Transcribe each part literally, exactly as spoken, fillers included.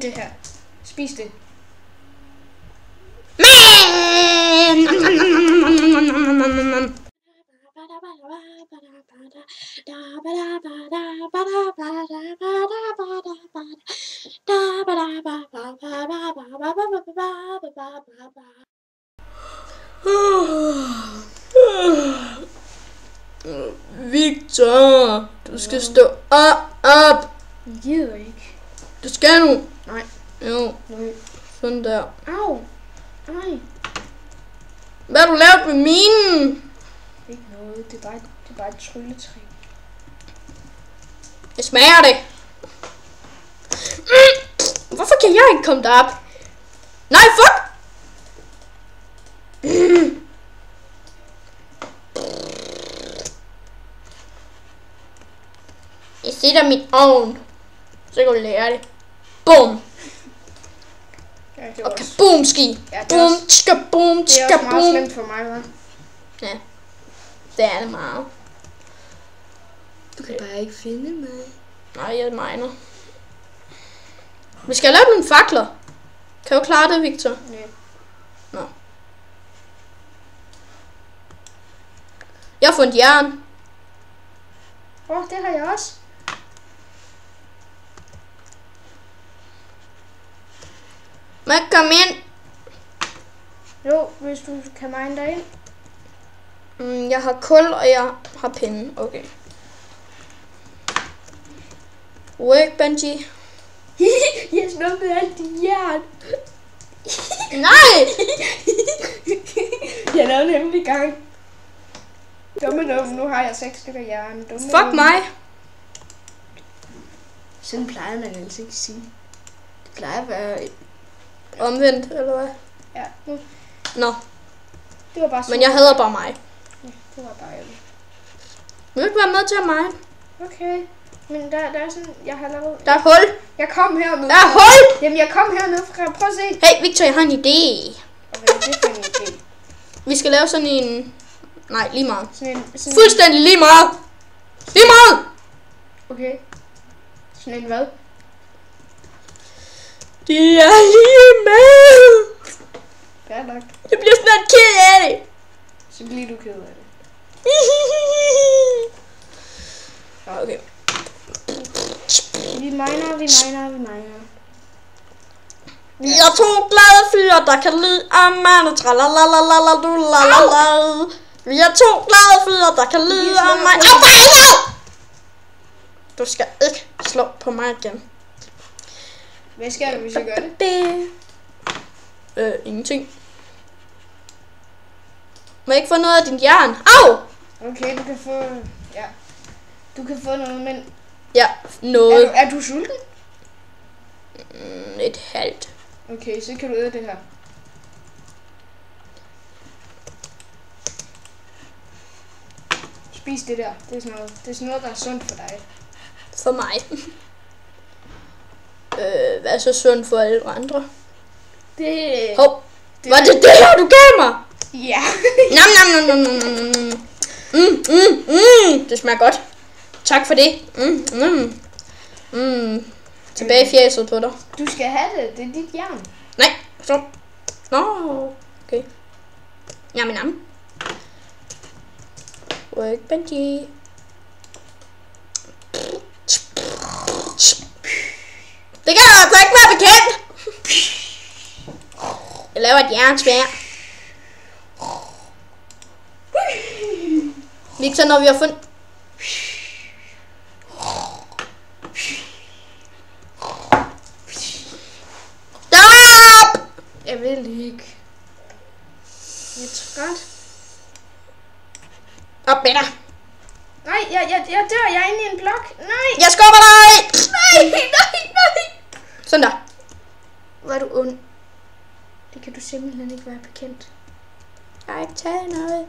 det her. Spis det. Victor, du skal stå op, op. Jeg gider ikke. Du skal nu. Nej. Jo. Nej. Sådan der. Au. Nej. Hvad har du lavet med minen? Ikke noget. Det er bare, det er bare et trylletræ. Jeg smager det. Mm. Hvorfor kan jeg ikke komme derop? Nej, fuck! Mm. Jeg sætter min ovn. Så kan du lære det. Bum! Ja, det er Og også, kaboom ski. ja, det er Boom, også, tska boom, det er tska også meget boom. slemt for mig, hva'? Ja, det er det meget. Du kan bare ikke finde mig. Nej, jeg miner. Vi skal have lavet nogle fakler. Kan du klare det, Victor? Nej. Nå. Jeg har fundet jern. Åh, oh, det har jeg også. Må jeg komme ind? Jo, hvis du kan mine dig ind. Mm, jeg har kul, og jeg har pinde. Okay. Workbench. Jeg snuppede alt dit jern. Nej! Jeg lavede nemlig gang. Dumme dumme, nu har jeg seks stykker jern. Dumme, Fuck dumme. mig. Sådan plejer man altså ikke at sige. Det plejer at være... Omvendt, eller hvad? Ja, nu. Nå, Det var bare sådan. men jeg hader bare mig. Ja, det var bare ærligt. Vil du ikke være med til at mine? Okay. Men der, der er sådan, jeg har lavet... Der er et hul. Jeg kom hernede. Der er hul! Jamen, jeg kom hernede fra. Prøv at se. Hey, Victor, jeg har en idé. Og hvad er det for en idé? Vi skal lave sådan en... Nej, lige meget. Sådan en... Sådan Fuldstændig lige meget. Lige meget! Okay. Sådan en hvad? De er lige med. Fair nok. Jeg bliver snart ked af det. Så bliver du ked af det. Okay. Vi miner, vi miner, vi miner. Vi er to glade fyre, der kan lide ammerne. Tralalalalalalalalalala. Vi er to glade fyre, der kan lide ammerne. Au, for helvede! Du skal ikke slå på mig igen. Hvad skal du, hvis jeg gør det? Det. Øh, ingenting. Må jeg ikke få noget af din jern? Au! Okay, du kan få... Ja. Du kan få noget, men... Ja, Er noget. du, er du sulten? Mm, et halvt. Okay, så kan du æde det her. Spis det der. Det er sådan noget, det er sådan noget der er sundt for dig. For mig. øh, hvad er så sundt for alle andre? Det... Hov, var det det her, du gav mig? Ja. Nam, nam, nam, nam, nam, nam, nam. Mm, mm, mm. Det smager godt. Tak for det. Mm, mm. Mm. Tilbage i fjæset på dig. Du skal have det. Det er dit jern. Nej, så. Nå, okay. Jamen, jamen. Workbench. Det kan altså ikke være bekendt. Jeg laver et jernsværd. Victor, når vi har fundet... Stop! Jeg vil ikke. Jeg er træt. Op med dig. Nej, jeg, jeg, jeg dør. Jeg er inde i en blok. Nej. Jeg skubber dig! Nej, nej, nej. Sådan der. Hvor er du ond. Det kan du simpelthen ikke være bekendt. Jeg har ikke taget noget.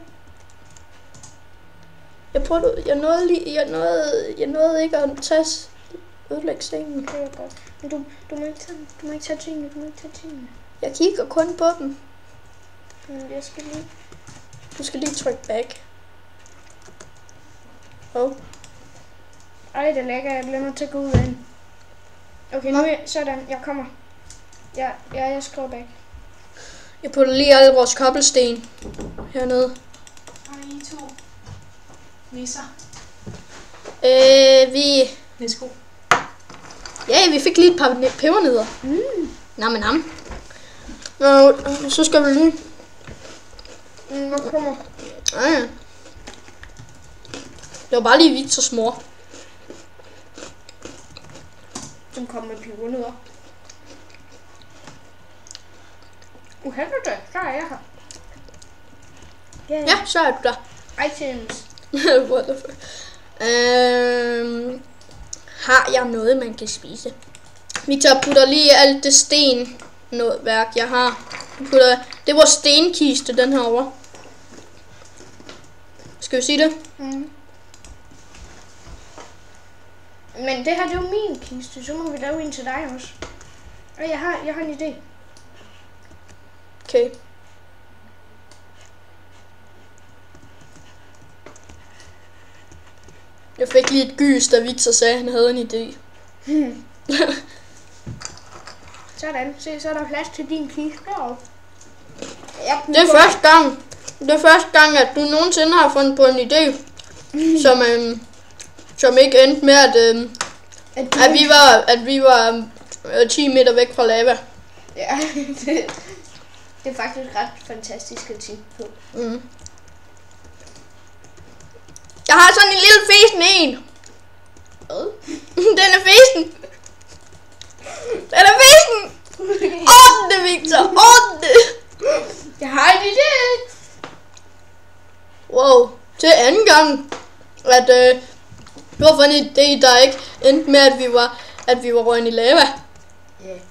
Jeg prøvede, jeg nåede lige, jeg nåede, jeg nåede ikke at tage ødelægge sengen. Okay, jeg godt. Men du, du må ikke tage, du må ikke tage tingene, du må ikke tage tingene. Jeg kigger kun på dem. Men jeg skal lige... Du skal lige trykke back. Oh. Ej, det er lækker. Jeg bliver nødt til at gå ud af den. Okay, nu er jeg... Sådan. Jeg kommer. Ja, ja, jeg skriver bag. Jeg putter lige alle vores kobbelsten hernede. Og I to nisser. Øh, vi... Værsgo. Ja, vi fik lige et par pebernødder. Mm. Nam, nam. Nå, så skal vi lige... Mm, hvad kommer? Ja, ja. Det var bare lige Victors mor. Som kom med pebernødder. Uh, helvede, så er jeg her. Yeah. Ja, så er du der. Items. What the fuck? Øhm, har jeg noget, man kan spise? Victor putter lige alt det sten noget værk, jeg har. Putter, det var stenkiste, den her over. Skal vi sige det? Mm. Men det her, det er jo min kiste, så må vi lave en til dig også. Og jeg har, jeg har en idé. Okay. Jeg fik lige et gys, da Victor sagde, at han havde en idé. Hmm. Sådan, se, så er der plads til din kiste deroppe. Det er første gang, det er første gang, at du nogensinde har fundet på en idé, mm. som, øhm, som ikke endte med, at, øhm, at, at vi var, at vi var øh, ti meter væk fra lava. Ja, det, det er faktisk ret fantastisk at tænke på. Mm. Jeg har sådan en lille fesen en. Hvad? Den er fesen. Den er fesen. Orden det, Victor. Orden det. Jeg har en idé. Wow. Til anden gang, at øh, du har fundet en idé, der ikke endte med, at vi var, at vi var røgnet i lava. Ja. Yeah.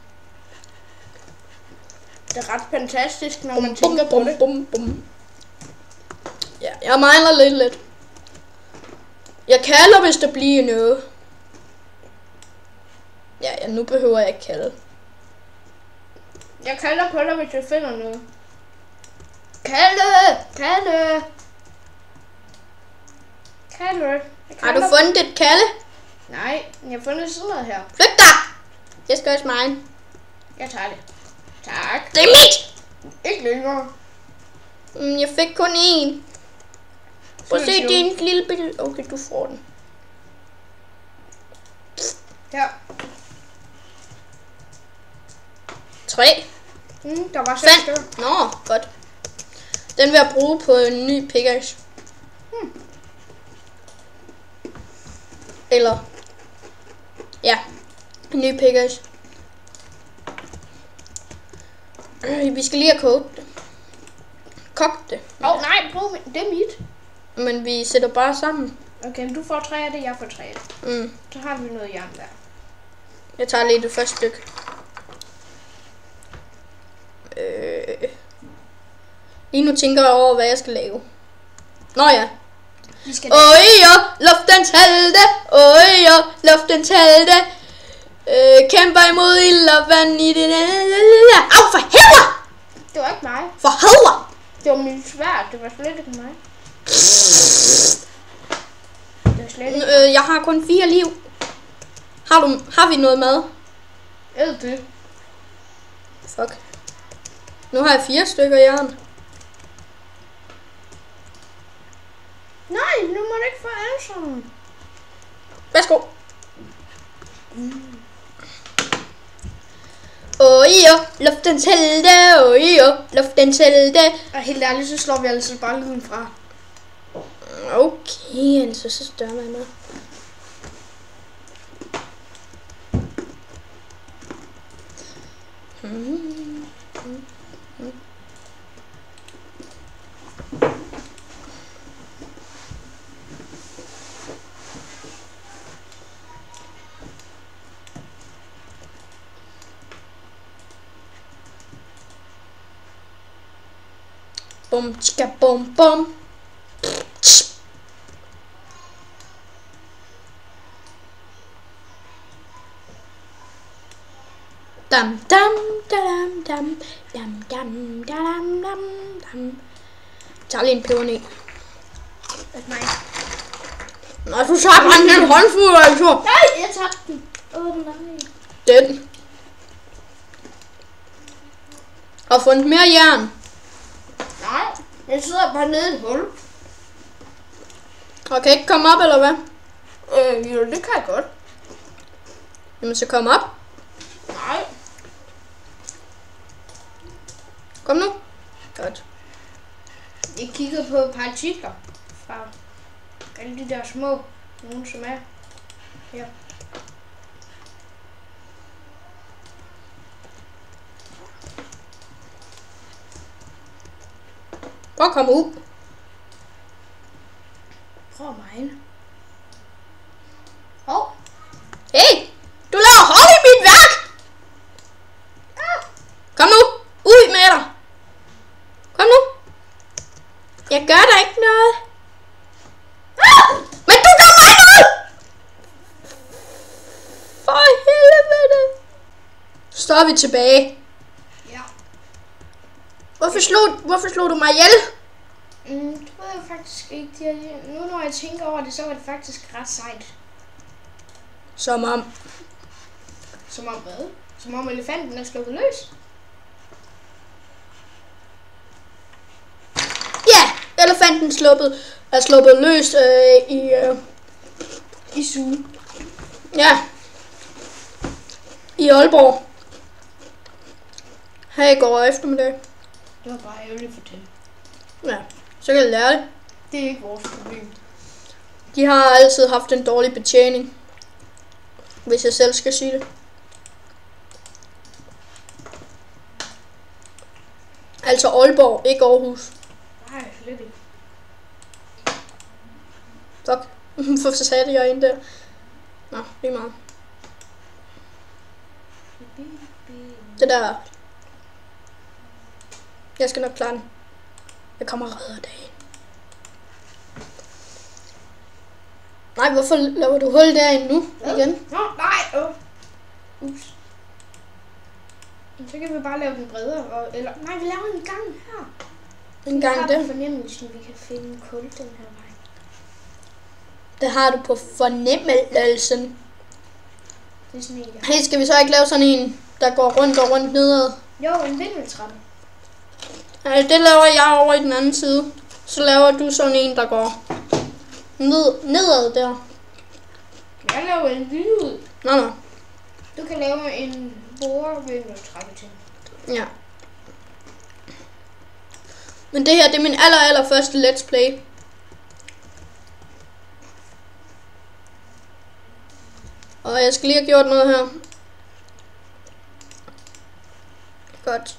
Det er ret fantastisk, når Bum, man bum, tænker på bum, det. bum, bum. Ja, jeg mangler lidt lidt. Jeg kalder, hvis der bliver noget. Ja, ja, nu behøver jeg ikke kalde. Jeg kalder på dig, hvis jeg finder noget. Kalle! Kalle! Kalle! Jeg Har du kalder- fundet et kalde? Nej, jeg har fundet sådan noget her. Flyt dig! Jeg skal også mine. Jeg tager det. Tak. Det er mit! Ikke længere. Mm, jeg fik kun én. Prøv at se, fireogtyve. det er en lille bitte... Okay, du får den. Ja. Tre. Mm, der var seks Fem. stykker. Nå, godt. Den vil jeg bruge på en ny pickaxe. Hmm. Eller... Ja, en ny pickaxe. Øh, vi skal lige have kogt det. Kogt det. Åh oh, nej, brug mit. Det er mit. Men vi sætter bare sammen. Okay, men du får tre af det, jeg får tre af det. Mm. Så har vi noget jern der. Jeg tager lige det første stykke. Øh. Lige nu tænker jeg over, hvad jeg skal lave. Nå ja. Vi skal Øj, ja, luftens helte. Øj, ja, luftens helte. Øh, kæmper imod ild og vand i det. Au, for helvede! Det var ikke mig. For helvede! Det var min sværd. Det var slet ikke mig. Det var slet ikke. Øh, jeg har kun fire liv. Har du, har vi noget mad? Æd det. Fuck. Nu har jeg fire stykker jern. Nej, nu må du ikke få alle sammen. Værsgo. Åh, ja, luftens helte. Åh, ja, luftens helte. Og helt ærligt, så slår vi altså bare lyden fra. Okay, altså, så større man noget. Hmm. Hmm. Hmm. Bum, tska, bum, bum. Dam, dam, dam, dam, dam, dam, dam, dam, dam. Tag lige en pebernød. Det er mig. Nå, du tager bare en hel håndfuld, altså. Nej, jeg tabte den. Åh, oh, nej. Den. Har fundet mere jern. Nej, jeg sidder bare nede i et hul. Og kan ikke komme op, eller hvad? Øh, jo, det kan jeg godt. Jamen, så kom op. Nej. Kom nu. Godt. Jeg kigger på partikler fra alle de der små, nogen som er her. Prøv at komme ud. Prøv mig ind. Hov. Hey! Du laver hul i mit værk! Kom nu! Ud med dig! Kom nu! Jeg gør der ikke noget. Men du gør mig noget! For helvede! Så er vi tilbage. Ja. Hvorfor slog, hvorfor slog du mig ihjel? Mm, det ved jeg faktisk ikke. Jeg, nu når jeg tænker over det, så var det faktisk ret sejt. Som om. Som om hvad? Som om elefanten er sluppet løs. Ja, elefanten sluppet, er sluppet løs øh, i, øh, I zoo. ja, i Aalborg. Her i går eftermiddag. Det var bare ærgerligt for dem. Ja, så kan jeg lære det. Det er ikke vores problem. De har altid haft en dårlig betjening. Hvis jeg selv skal sige det. Altså Aalborg, ikke Aarhus. Nej, slet ikke. Fuck. Hvorfor satte jeg ind der? Nå, lige meget. Det der. Jeg skal nok klare den. Jeg kommer og redder dagen. Nej, hvorfor laver du hul derinde nu? Hvad? Igen? Nå, nej. Oh. Ups. Så kan vi bare lave den bredere. Og, eller, nej, vi laver en gang her. En gang der. der. Jeg har fornemmelsen, vi kan finde kul den her vej. Det har du på fornemmelsen. Det er sådan en, jeg... Hey, skal vi så ikke lave sådan en, der går rundt og rundt nedad? Jo, en vindeltrappe. Nej, det laver jeg over i den anden side. Så laver du sådan en, der går ned, nedad der. Jeg laver en lyd. Nå, nå. Du kan lave en bordvindeltrappe til. Ja. Men det her, det er min aller, aller første let's play. Og jeg skal lige have gjort noget her. Godt.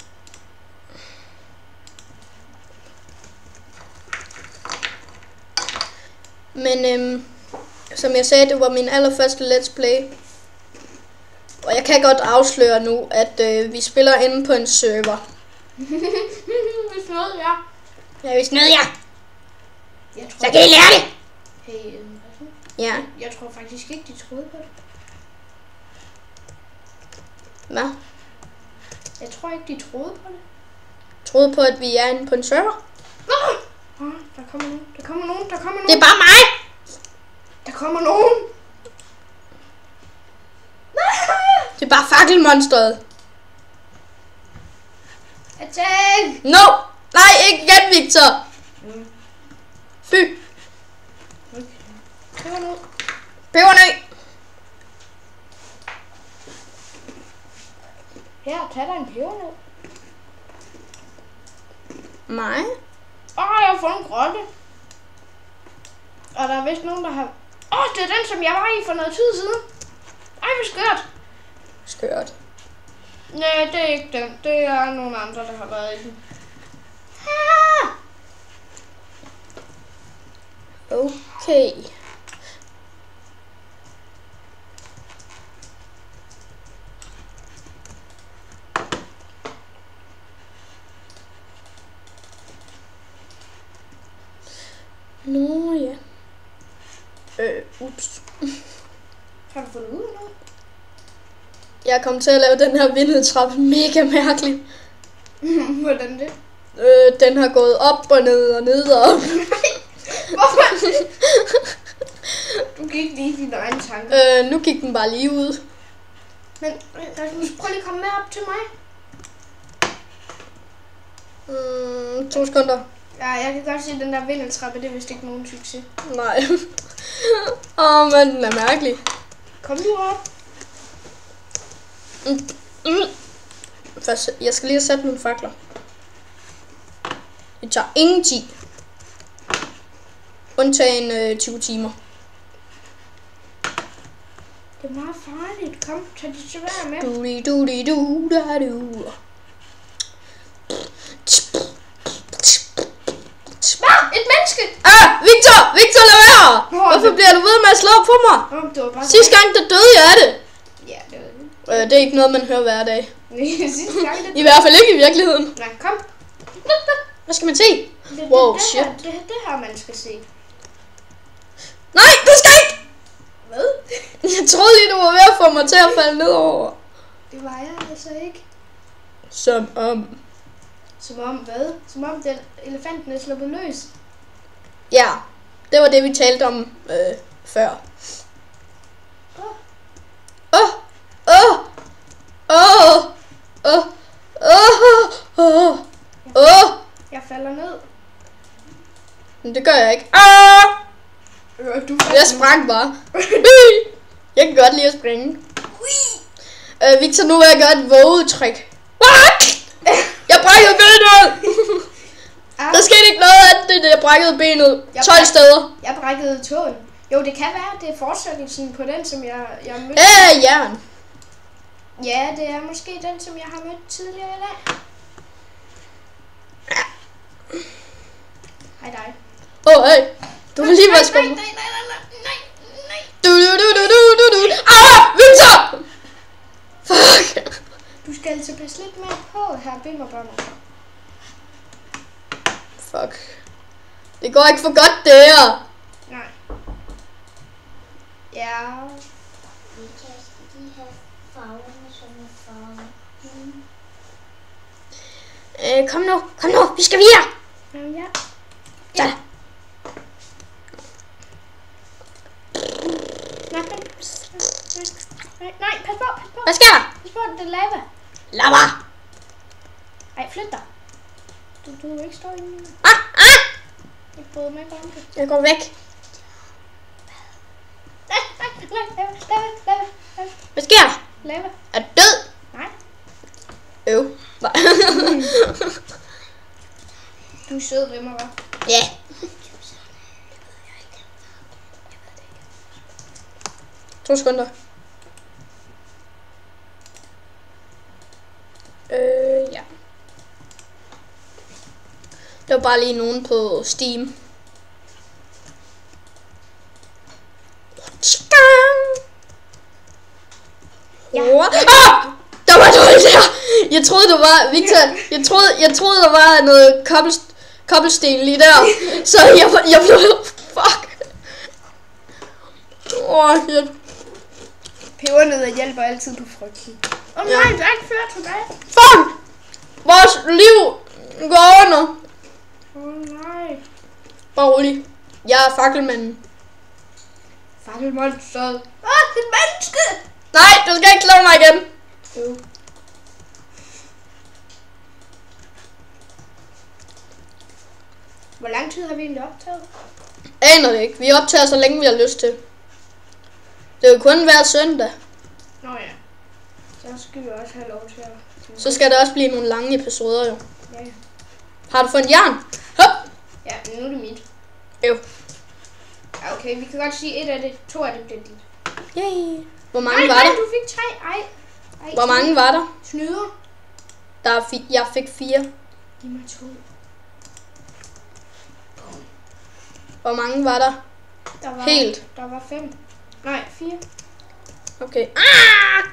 Men øhm, som jeg sagde, det var min allerførste let's play. Og jeg kan godt afsløre nu, at øh, vi spiller inde på en server. Vi snød jer. Ja, vi snød jer. Jeg tror, Så kan I lære det. Hey, øhm, hvad så? Ja. Jeg tror faktisk ikke, de troede på det. Hvad? Jeg tror ikke, de troede på det. Troede på, at vi er inde på en server? Ah! Ah, der kommer nogen, der kommer nogen, der kommer nogen. Det er bare mig. Der kommer nogen. Det er bare fakkelmonstret. Attack! No! Nej, ikke igen, Victor! Mm. Fy! Okay. Det var noget. Pebernøg! Her, tag dig en pebernød. Mig? Åh, oh, jeg har fået en grotte. Og der er vist nogen, der har... Åh, oh, det er den, som jeg var i for noget tid siden. Ej, hvor skørt. Skørt. Nej, det er ikke den. Det er nogle andre, der har været i den. Ah! Okay. Nå ja. Øh, ups. Har du fundet ud af noget? Jeg kom til at lave den her vindeltrappe mega mærkelig. Hvordan det? Øh, den har gået op og ned og ned og op. Hvorfor? Du gik lige dine egne tanker. Øh, nu gik den bare lige ud. Men Rasmus, prøv lige at komme med op til mig. Mm, to sekunder. Ja, jeg kan godt se, at den der vindeltrappe, det er vist ikke nogen succes. Nej. Åh, oh, men den er mærkelig. Kom du op. Mm. Mm. Først, jeg skal lige have sat nogle fakler. Det tager ingen tid. Undtagen øh, tyve timer. Det er meget farligt. Kom, tag det til vær med. Du du du du da du. Ah, et menneske! Ah, Victor! Victor, lad være! Hvor er Hvorfor det? bliver du ved med at slå på mig? Oh, det var bare Sidste gang, der døde jeg af det. Ja, det var det. Øh, det er ikke noget, man hører hver dag. Sidste gang, det... I hvert fald ikke i virkeligheden. Nej, kom. Hvad skal man se? Det, det, Wow, det, shit. her, det, det her, man skal se. Nej, du skal ikke! Hvad? Jeg troede lige, du var ved at få mig til at falde nedover. Det var jeg altså ikke. Som om... Som om hvad? Som om den elefanten er sluppet løs. Ja, det var det, vi talte om øh, før. Åh. Åh! Åh! Åh! Åh! Åh! Åh! Åh! Jeg falder ned. Men det gør jeg ikke. Ah! Øh, du Jeg sprang bare. Jeg kan godt lide at springe. Øh, Victor, nu vil jeg gøre et vågetræk. Jeg brækkede benet! Der skete ikke noget af det, jeg brækkede benet tolv steder. Jeg brækkede tåen. Jo, det kan være, det er fortsættelsen på den, som jeg, jeg mødte. Øh, jern. Ja, det er måske den, som jeg har mødt tidligere i dag. Hej dig. Åh, oh, hey. Du vil lige nej, vaske nej, mig. nej, nej, nej, nej, nej. Du, du, du, du, du, du, du. Ah, Victor! Fuck. Du skal altså passe lidt mere på her, bimmerbommer. Fuck. Det går ikke for godt, det her. Nej. Ja. Vi kan lige have farverne som er farve. Mm. Øh, kom nu, kom nu, vi skal videre. Jamen, ja. Ja. Nej, nej, nej, nej, pas på, pas på. Hvad sker der? Pas på, det er lava. Lava. Ej, flyt dig. Du, du vil ikke stå inde. Ah, ah. Jeg bryder mig ikke om det. Jeg går væk. Nej, nej, nej, lava, lava, lava, lava. Hvad sker der? Lava. Er du død? Nej. Øv. Nej. Du er sød ved mig, hva'? Ja. To sekunder. Øh, ja. Det var bare lige nogen på Steam. Ja. Ah! Der var noget der! Jeg troede, det var... Victor, jeg troede, jeg troede, der var noget kobbelst, kobbelsten lige der. Så jeg, jeg blev... Fuck! Åh, oh, shit. Pebernødder hjælper altid på frygten. Åh oh, Ja. nej, der er ikke flere tilbage. Fuck! Vores liv går under. Åh oh, nej. Bare rolig. Jeg er fakkelmanden. Fakkelmonsteret. Åh, oh, det er et menneske! Nej, du skal ikke slå mig igen. Jo. Hvor lang tid har vi egentlig optaget? Aner det ikke. Vi optager så længe vi har lyst til. Det er jo kun hver søndag. Nå ja. Så skal vi også have lov til at... Så skal der også blive nogle lange episoder jo. Ja. Har du fået en jern? Hop! Ja, men nu er det mit. Jo. Ja, okay, vi kan godt sige et af det. To af det bliver dit. Yay. Hvor mange Nej, var nej, der? du fik tre. Ej. Ej. Hvor mange var der? Snyder. Der er fi- jeg fik fire. Giv mig to. Hvor mange var der? Der var, Helt. Der var fem. Nej, fire. Okay. Ah!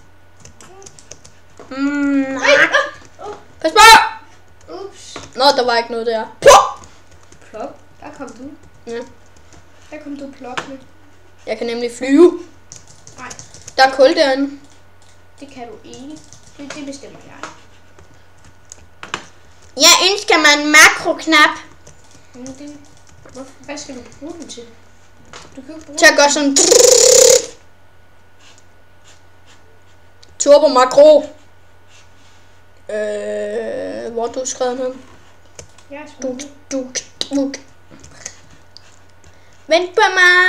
Mm, Nej. ah. Oh, oh. Pas på! Ups. Nå, der var ikke noget der. Plop! Plop. Der kom du. Ja. Der kom du plop med. Jeg kan nemlig flyve. Nej, Der er kul derinde. det kan du ikke. Det, det bestemmer jeg. Jeg ønsker mig en makroknap. Men det, hvor, hvad skal du bruge den til? Du kan jo ikke bruge Til at gøre sådan... Turbo makro. Øh, hvor har du skrevet noget? Jeg er Du, smuk. du, du. Vent på mig.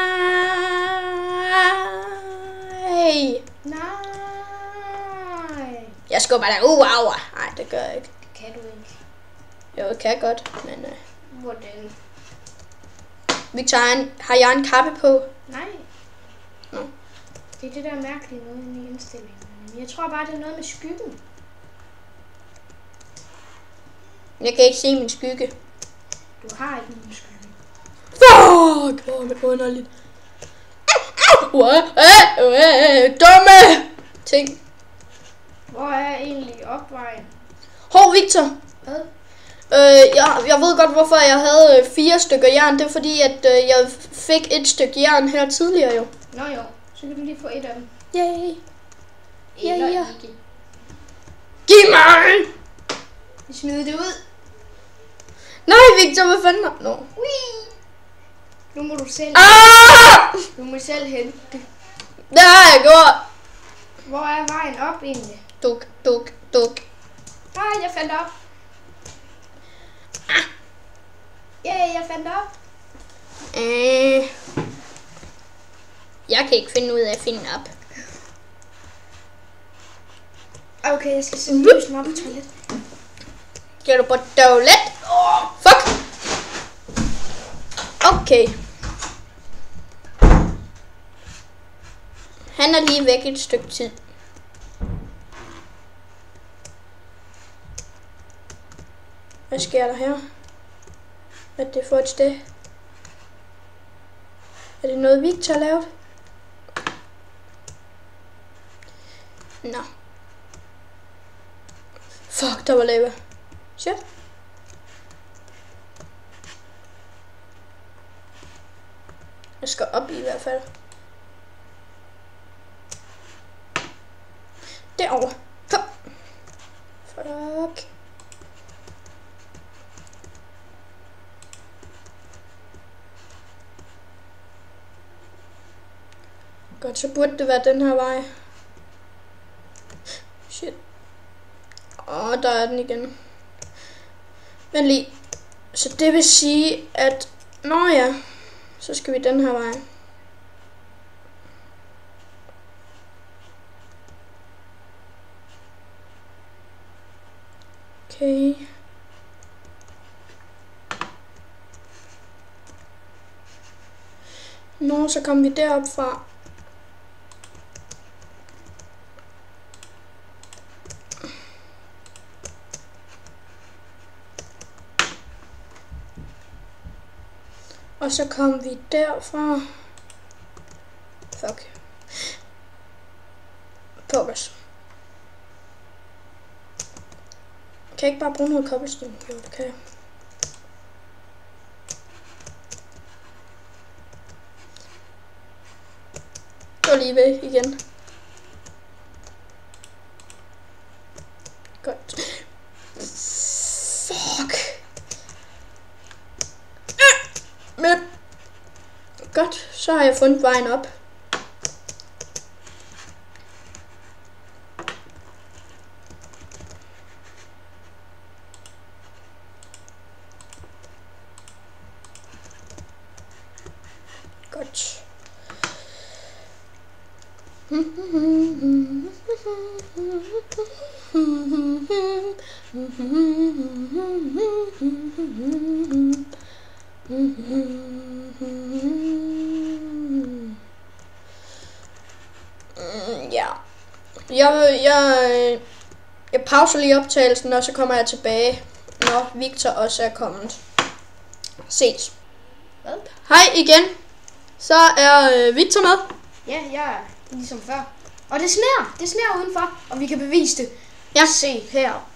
Nej. Jeg skubber dig ud over. Nej, det gør jeg ikke. Det kan du ikke. Jo, det kan jeg godt, men... Øh, Hvordan? Victor, har, en, har jeg en kappe på? Nej. Nå. Det er det der mærkelige noget i indstillingen. Jeg tror bare, det er noget med skyggen. Jeg kan ikke se min skygge. Du har ikke nogen skygge. Fuck! Hvor er det underligt. Dumme ting. Hvor er egentlig opvejen? Hov, Victor. Hvad? Øh, jeg, jeg ved godt, hvorfor jeg havde øh, fire stykker jern. Det er fordi, at øh, jeg fik et stykke jern her tidligere jo. Nå jo, så kan du lige få et af dem. Yay. Ja, Eller ja. ikke. Giv mig! Vi smider det ud. Nej, Victor, hvad fanden? Nå. Ui. Nu må du selv. Ah! Du må selv hente det. Det har jeg gjort. Hvor er vejen op egentlig? Duk, duk, duk. Nej, jeg fandt op. Ah. Ja, yeah, jeg fandt op. Øh. Jeg kan ikke finde ud af at finde op. Okay, jeg skal sætte lysen op på toilettet. Skal du på toilet? Oh, fuck! Okay. Han er lige væk et stykke tid. Hvad sker der her? Hvad er det for et sted? Er det noget, Victor har lavet? Nå. Fuck, der var lava. Shit. Jeg skal op i hvert fald. Derovre. Kom. Fuck. Godt, så burde det være den her vej. Shit. Åh, der er den igen. Men lige. Så det vil sige, at... Nå ja, så skal vi den her vej. Okay. Nå, så kom vi derop fra. Og så kom vi derfra. Fuck. Pokkers. Kan jeg ikke bare bruge noget cobblestone? Jo, det kan jeg. Gå lige ved igen. Godt. Fuck. Med. Godt, så har jeg fundet vejen op. Godt. Ja. Jeg, jeg, jeg pauser lige optagelsen, og så kommer jeg tilbage, når Victor også er kommet. Ses. Hvad? Hej igen. Så er øh, Victor med. Ja, jeg er ligesom før. Og det sner. Det sner udenfor, og vi kan bevise det. Ja. Se her.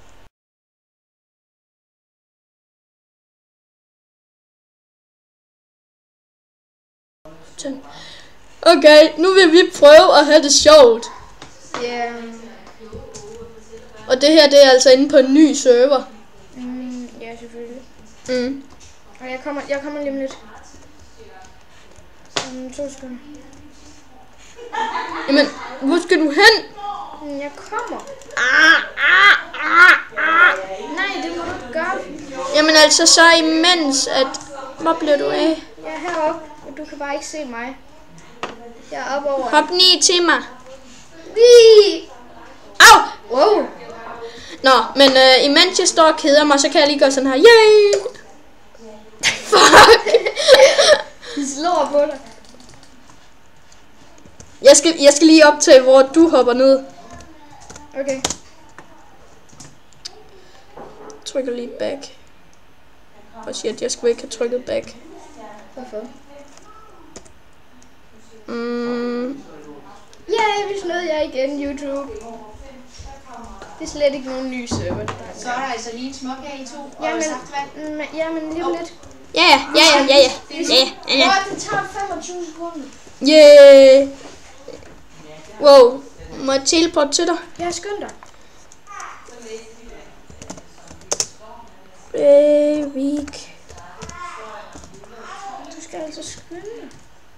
Okay, nu vil vi prøve at have det sjovt. Ja. Og det her, det er altså inde på en ny server. Mm, ja, selvfølgelig. Mm. Og jeg kommer, jeg kommer lige om lidt. Um, to sekunder. Jamen, hvor skal du hen? Mm, jeg kommer. Ah, ah, ah, ah. Nej, det må du ikke gøre. Jamen altså, så imens at... Hvor bliver du af? Jeg er heroppe, og du kan bare ikke se mig. Jeg er oppe over. Hop ned til mig. Wee! Au! Wow. Nå, men øh, imens jeg står og keder mig, så kan jeg lige gøre sådan her. Yay! Fuck! De slår på dig. Jeg skal, jeg skal lige optage, hvor du hopper ned. Okay. Trykker lige back. Og shit, jeg skulle ikke have trykket back. Hvorfor? Mm. Ja, yeah, vi snød jeg igen, YouTube. Det er slet ikke nogen ny server. Så er der altså lige en småkage i to og Jamen, saftvand. mm, jamen lige om lidt. Ja, ja, ja, ja, ja, ja, ja, ja, ja. Åh, det tager femogtyve sekunder. Yeah. Wow, må jeg teleport til dig? Jeg skynd dig. Baby. Du skal altså skynde dig.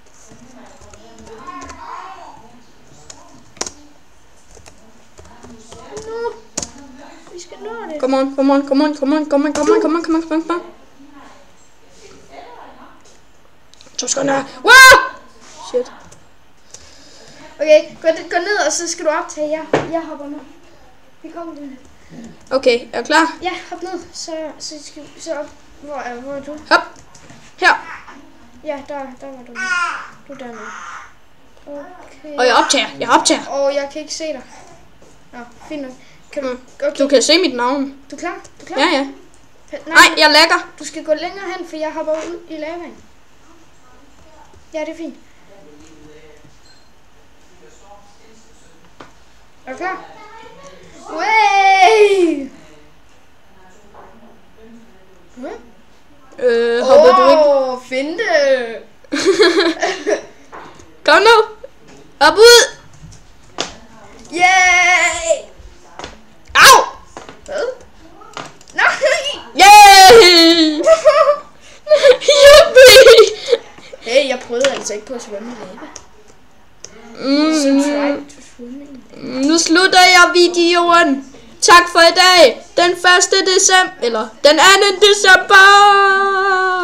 Nu. Vi skal nå det. Come on, come on, come on, come on, come on, come on, come on, come on, come on, come on. To sekunder. Wow! Shit. Okay, gå, gå ned, og så skal du optage. Jeg, jeg hopper ned. Vi kommer ned. Okay, er du klar? Ja, hop ned. Så, så skal vi så op. Hvor er, hvor er du? Hop. Her. Ja, der, der var du. Du er dernede. Okay. Og jeg optager, jeg optager. Og jeg kan ikke se dig. Nå, fint nok. Kan du, okay. Du kan se mit navn. Du er klar? Du er klar? Ja, ja. Nej, Nej, jeg lægger. du skal gå længere hen, for jeg hopper ud i lavaen. Ja, det er fint. Er du klar? Way! Hmm? Øh, hopper oh, du ikke? Åh, finte! Kom nu. Hop ud. Yay! Au. Hvad? Nej! Yay! Yuppie! Hey, jeg prøvede altså ikke på at svømme i lava. Mm. Subscribe to swimming. Nu slutter jeg videoen. Tak for i dag. Den første december, eller den anden december.